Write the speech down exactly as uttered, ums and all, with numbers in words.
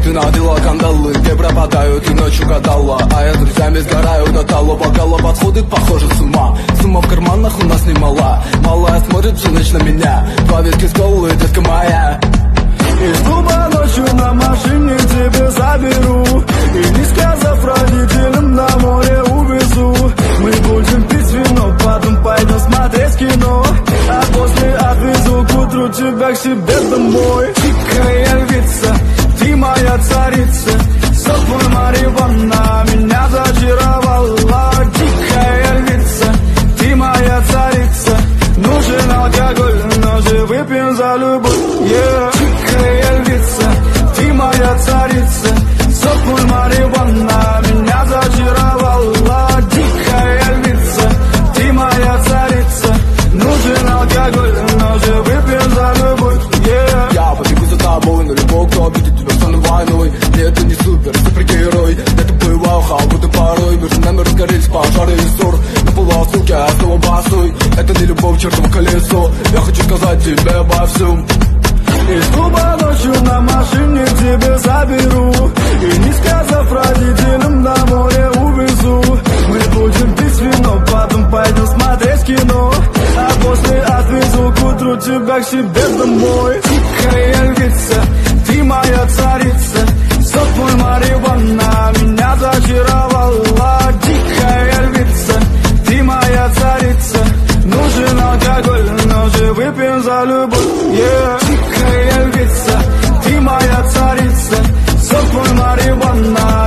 Ты надела кандалы, где пропадают и ночью гадала. А я с друзьями сгораю до талу, бокала подходит, похоже, с ума. Сумма в карманах у нас немала. Малая смотрит всю ночь на меня. Два виски с колы, детка моя. Из клуба ночью на машине тебя заберу, и не сказав родителям, на море увезу. Мы будем пить вино, потом пойдем смотреть кино, а после отвезу к утру тебя к себе домой. Дикая львица, ты моя царица, сок мой марихуана меня зачаровала. Дикая львица, ты моя царица, нужен алкоголь, но же выпьем за любовь, yeah. Дикая львица, ты моя царица, сок мой марихуана меня зачаровала. Дикая львица, ты моя царица, нужен алкоголь, но же выпьем за любовь, yeah. Я побегу за тобой, но любой, кто обидит тебя, стану войной. Нет, ты не супер, супергерой. Я тупой ваухал, будто порой. Между нами разгорелись пожары и ссор. На полуосылке, а снова босой. Это не любовь, чертово колесо. Я хочу сказать тебе обо всем. Из клуба ночью на машине тебя заберу, и не сказав родителям, на море увезу. Мы будем пить вино, потом пойдем смотреть кино, а после отвезу к утру тебя к себе домой. Дикая львица, ты моя царица, сок мой марихуана меня зачаровала. Дикая львица, ты моя царица, нужен алкоголь, но же выпьем за любовь, yeah. Дикая львица, ты моя царица, сок мой марихуана